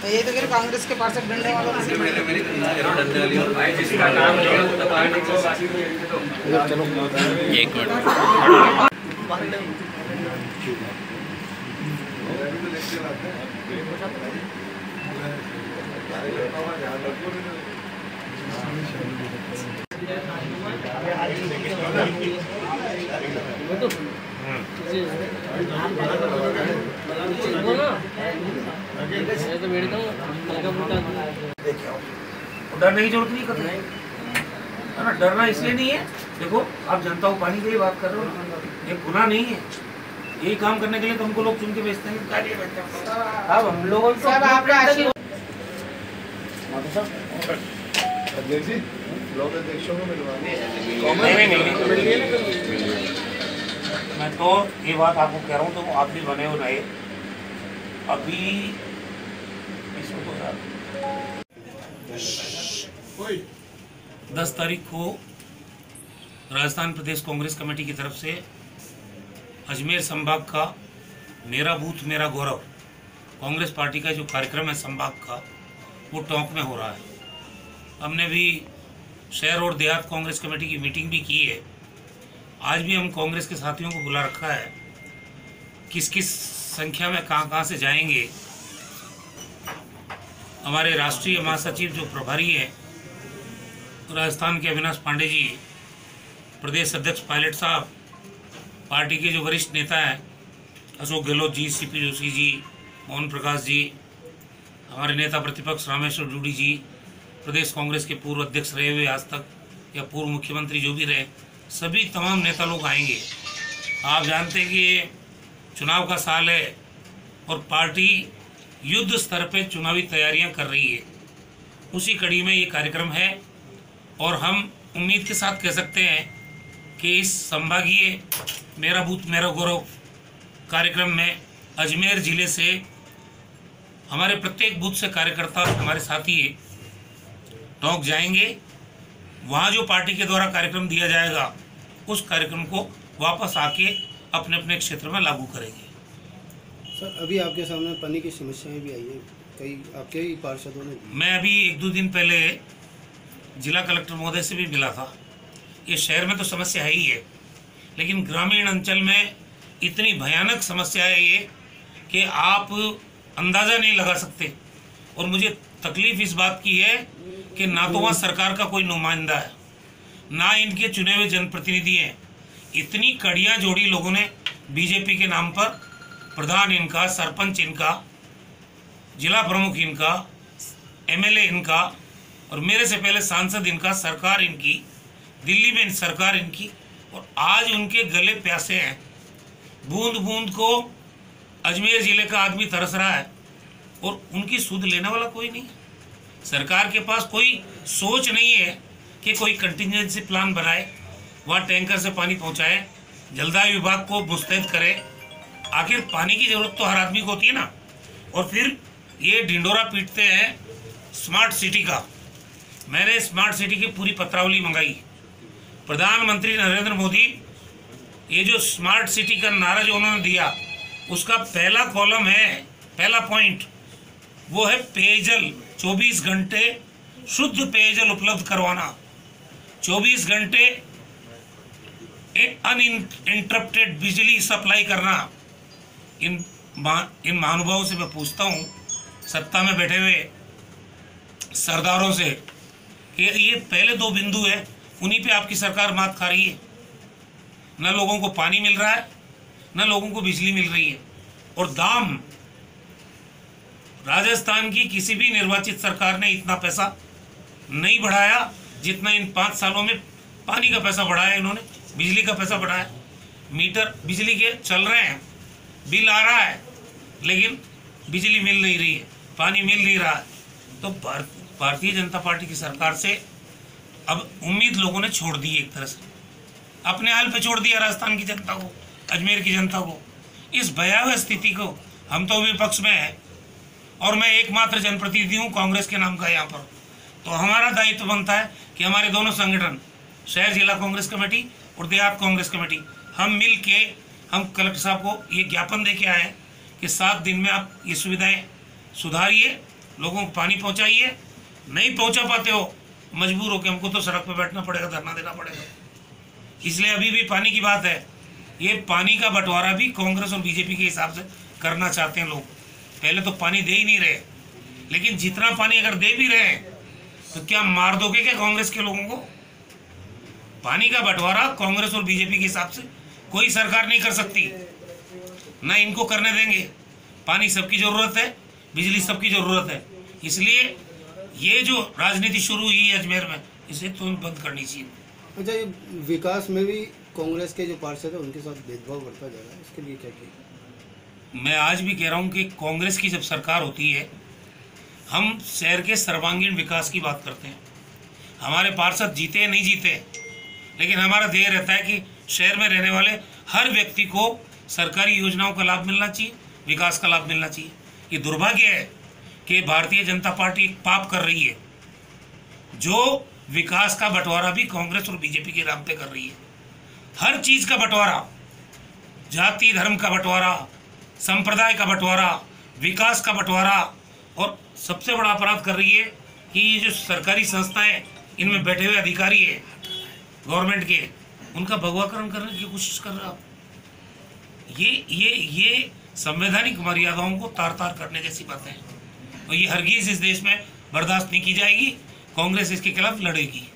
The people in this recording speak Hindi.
तो ये तो फिर कांग्रेस के पार्षद डंडे वालों जिसका नाम चलो एक मिनट डरने की जरूरत नहीं करते है ना। डरना इसलिए नहीं है, देखो आप जनता को पानी के लिए बात कर रहे हो, ये गुनाह नहीं है। यही काम करने के लिए तो हमको लोग चुन के भेजते हैं। अब हम लोगों को मैं तो ये बात आपको कह रहा हूँ, तो आप भी बने हो रहे अभी इसमें तो 10 तारीख को राजस्थान प्रदेश कांग्रेस कमेटी की तरफ से अजमेर संभाग का मेरा बूथ मेरा गौरव कांग्रेस पार्टी का जो कार्यक्रम है संभाग का, वो टोंक में हो रहा है। हमने भी शहर और देहात कांग्रेस कमेटी की मीटिंग भी की है। आज भी हम कांग्रेस के साथियों को बुला रखा है, किस किस संख्या में कहाँ से जाएंगे। हमारे राष्ट्रीय महासचिव जो प्रभारी हैं राजस्थान के अविनाश पांडे जी, प्रदेश अध्यक्ष पायलट साहब, पार्टी के जो वरिष्ठ नेता हैं अशोक गहलोत जी, सीपी जोशी जी, मोहन प्रकाश जी, हमारे नेता प्रतिपक्ष रामेश्वर जूडी जी, प्रदेश कांग्रेस के पूर्व अध्यक्ष रहे हुए आज तक या पूर्व मुख्यमंत्री जो भी रहे, सभी तमाम नेता लोग आएंगे। आप जानते हैं कि ये चुनाव का साल है और पार्टी युद्ध स्तर पे चुनावी तैयारियां कर रही है। उसी कड़ी में ये कार्यक्रम है और हम उम्मीद के साथ कह सकते हैं कि इस संभागीय मेरा बूथ मेरा गौरव कार्यक्रम में अजमेर जिले से हमारे प्रत्येक बूथ से कार्यकर्ता हमारे साथी टोंक जाएंगे। वहाँ जो पार्टी के द्वारा कार्यक्रम दिया जाएगा उस कार्यक्रम को वापस आके अपने अपने क्षेत्र में लागू करेंगे। सर, अभी आपके सामने पानी की समस्याएं भी आई है, कई आपके ही पार्षदों ने। मैं अभी 1-2 दिन पहले जिला कलेक्टर महोदय से भी मिला था। ये शहर में तो समस्या है ही है, लेकिन ग्रामीण अंचल में इतनी भयानक समस्या है ये कि आप अंदाज़ा नहीं लगा सकते। और मुझे तकलीफ इस बात की है कि ना तो वहाँ सरकार का कोई नुमाइंदा है, ना इनके चुने हुए जनप्रतिनिधि हैं। इतनी कड़ियाँ जोड़ी लोगों ने बीजेपी के नाम पर, प्रधान इनका, सरपंच इनका, जिला प्रमुख इनका, एमएलए इनका और मेरे से पहले सांसद इनका, सरकार इनकी, दिल्ली में सरकार इनकी, और आज उनके गले प्यासे हैं। बूंद बूंद को अजमेर जिले का आदमी तरस रहा है और उनकी सुध लेने वाला कोई नहीं। सरकार के पास कोई सोच नहीं है कि कोई कंटिजेंसी प्लान बनाए, वहाँ टैंकर से पानी पहुँचाए, जलदाय विभाग को मुस्तैद करे। आखिर पानी की ज़रूरत तो हर आदमी को होती है ना। और फिर ये ढिंडोरा पीटते हैं स्मार्ट सिटी का। मैंने स्मार्ट सिटी की पूरी पत्रावली मंगाई। प्रधानमंत्री नरेंद्र मोदी ये जो स्मार्ट सिटी का नारा जो उन्होंने दिया, उसका पहला कॉलम है, पहला पॉइंट वो है पेयजल। 24 घंटे शुद्ध पेयजल उपलब्ध करवाना, 24 घंटे अनइंटरप्टेड बिजली सप्लाई करना। इन महानुभावों से मैं पूछता हूँ, सत्ता में बैठे हुए सरदारों से, कि ये पहले 2 बिंदु है, उन्हीं पे आपकी सरकार मात खा रही है। न लोगों को पानी मिल रहा है, न लोगों को बिजली मिल रही है। और दाम, राजस्थान की किसी भी निर्वाचित सरकार ने इतना पैसा नहीं बढ़ाया जितना इन 5 सालों में पानी का पैसा बढ़ाया इन्होंने, बिजली का पैसा बढ़ाया। मीटर बिजली के चल रहे हैं, बिल आ रहा है, लेकिन बिजली मिल नहीं रही है, पानी मिल नहीं रहा है। तो भारतीय जनता पार्टी की सरकार से अब उम्मीद लोगों ने छोड़ दी है। एक तरह से अपने हाल पे छोड़ दिया राजस्थान की जनता को, अजमेर की जनता को। इस भयावह स्थिति को हम तो विपक्ष में है और मैं एकमात्र जनप्रतिनिधि हूँ कांग्रेस के नाम का यहाँ पर। तो हमारा दायित्व बनता है कि हमारे दोनों संगठन, शहर जिला कांग्रेस कमेटी और देहात कांग्रेस कमेटी, हम मिल के हम कलेक्टर साहब को ये ज्ञापन दे के आए कि 7 दिन में आप ये सुविधाएं सुधारिए लोगों को पानी पहुंचाइए, नहीं पहुंचा पाते हो मजबूर हो के हमको तो सड़क पर बैठना पड़ेगा, धरना देना पड़ेगा। इसलिए अभी भी पानी की बात है, ये पानी का बंटवारा भी कांग्रेस और बीजेपी के हिसाब से करना चाहते हैं लोग। पहले तो पानी दे ही नहीं रहे, लेकिन जितना पानी अगर दे भी रहे हैं तो क्या मार दोगे क्या कांग्रेस के लोगों को? पानी का बंटवारा कांग्रेस और बीजेपी के हिसाब से कोई सरकार नहीं कर सकती, ना इनको करने देंगे। पानी सबकी जरूरत है, बिजली सबकी जरूरत है, इसलिए ये जो राजनीति शुरू हुई है अजमेर में, इसे तुरंत बंद करनी चाहिए। अच्छा, ये विकास में भी कांग्रेस के जो पार्षद है उनके साथ भेदभाव बढ़ता जा रहा है, इसके लिए क्या कहें? मैं आज भी कह रहा हूँ कि कांग्रेस की जब सरकार होती है, हम शहर के सर्वांगीण विकास की बात करते हैं। हमारे पार्षद जीते या नहीं जीते, लेकिन हमारा ध्येय रहता है कि शहर में रहने वाले हर व्यक्ति को सरकारी योजनाओं का लाभ मिलना चाहिए, विकास का लाभ मिलना चाहिए। ये दुर्भाग्य है कि भारतीय जनता पार्टी एक पाप कर रही है, जो विकास का बंटवारा भी कांग्रेस और बीजेपी के नाम पे कर रही है। हर चीज का बंटवारा, जाति धर्म का बंटवारा, संप्रदाय का बंटवारा, विकास का बंटवारा, और सबसे बड़ा अपराध कर रही है कि ये जो सरकारी संस्थाएं, इनमें बैठे हुए अधिकारी है गवर्नमेंट के, उनका भगवाकरण करने की कोशिश कर रहा। ये संवैधानिक मर्यादाओं को तार तार करने जैसी बातें हैं, और ये हरगिज इस देश में बर्दाश्त नहीं की जाएगी। कांग्रेस इसके खिलाफ लड़ेगी।